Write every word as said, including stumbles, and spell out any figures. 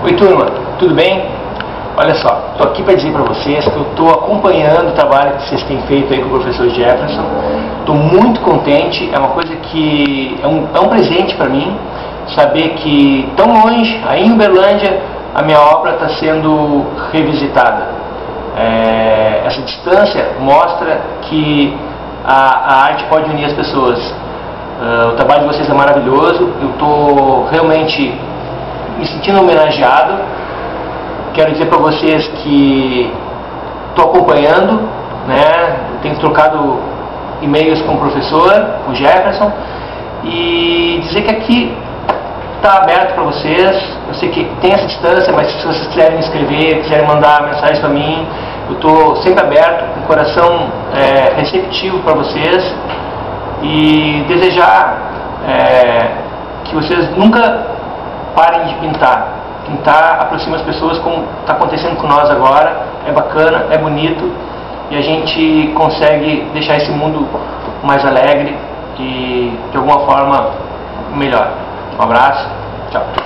Oi turma, tudo bem? Olha só, estou aqui para dizer para vocês que eu estou acompanhando o trabalho que vocês têm feito aí com o professor Jefferson. Estou muito contente, é uma coisa que é um, é um presente para mim, saber que tão longe, aí em Uberlândia, a minha obra está sendo revisitada. É, essa distância mostra que a, a arte pode unir as pessoas. Uh, o trabalho de vocês é maravilhoso, eu estou realmente me sentindo homenageado. Quero dizer para vocês que estou acompanhando, né? Tenho trocado e-mails com o professor, com o Jefferson, e dizer que aqui está aberto para vocês. Eu sei que tem essa distância, mas se vocês quiserem me escrever, quiserem mandar mensagem para mim, eu estou sempre aberto, com o coração é, receptivo para vocês, e desejar é, que vocês nunca parem de pintar. Pintar aproxima as pessoas, como está acontecendo com nós agora. É bacana, é bonito, e a gente consegue deixar esse mundo mais alegre e de alguma forma melhor. Um abraço, tchau.